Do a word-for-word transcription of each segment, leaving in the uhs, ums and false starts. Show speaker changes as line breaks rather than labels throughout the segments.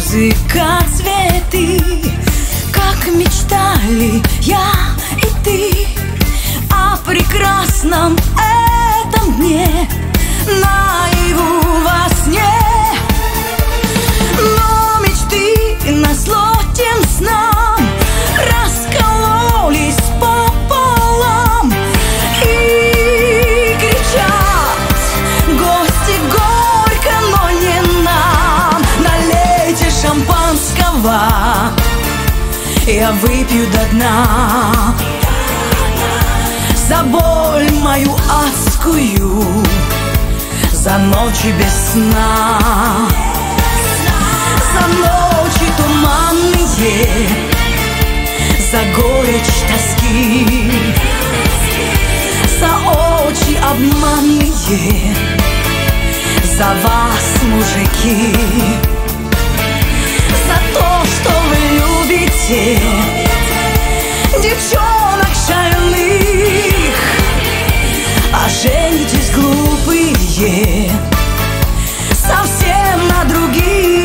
музыка, цветы, как мечтали я и ты о прекрасном этом дне, наяву во сне. Но мечты назло тем снам раскололись пополам и кричат гости горько, но не нам. Налейте шампанского, я выпью до дна за боль мою адскую, за ночи без сна, за ночи туманные, за горечь тоски, за очи обманные, за вас, мужики, за то, что вы любите девчонок шальных, а женитесь глупые совсем на других.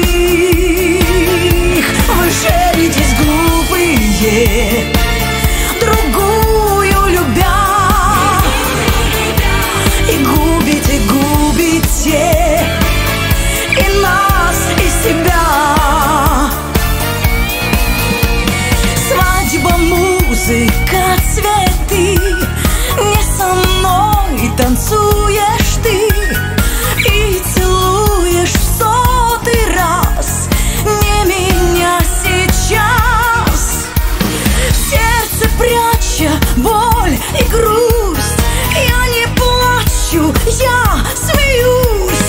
Вы женитесь глупые, другую любя, и губите, губите и нас, и себя. Свадьба, музыка, цветы, не со мной танцуешь ты и целуешь в сотый раз не меня сейчас. В сердце пряча боль и грусть, я не плачу, я смеюсь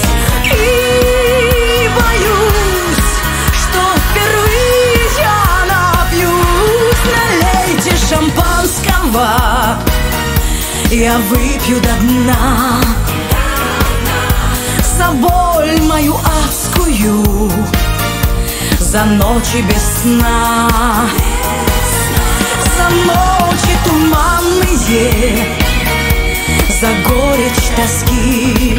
и боюсь, что впервые я напьюсь. Налейте шампанского, я выпью до дна за боль мою адскую, за ночи без сна, за ночи туманные, за горечь тоски,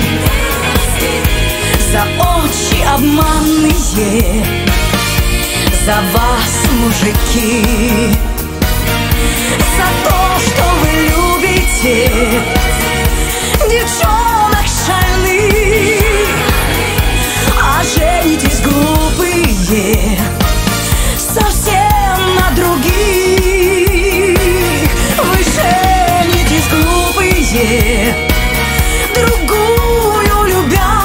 за очи обманные, за вас, мужики, за то, что вы любите девчонок шальных, а женитесь глупые совсем на других. Вы женитесь глупые, другую любя,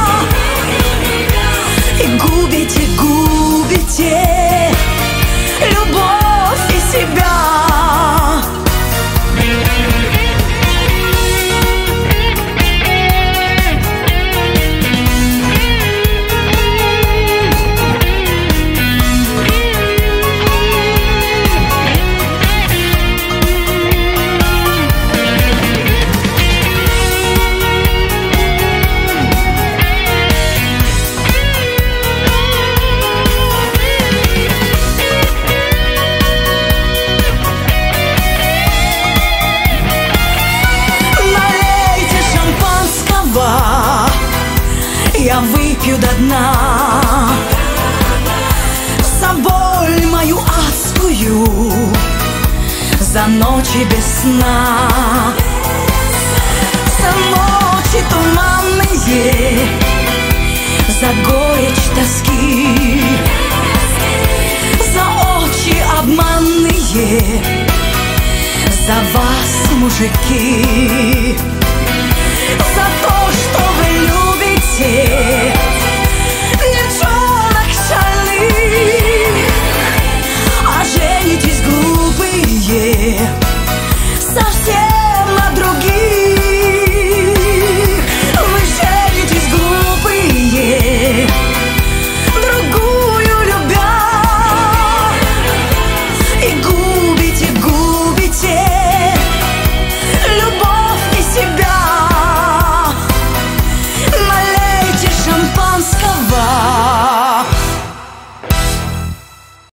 и губите, губите любовь и себя. Я выпью до дна за боль мою адскую, за ночи без сна, за ночи туманные, за горечь тоски, за очи обманные, за вас, мужики, за то,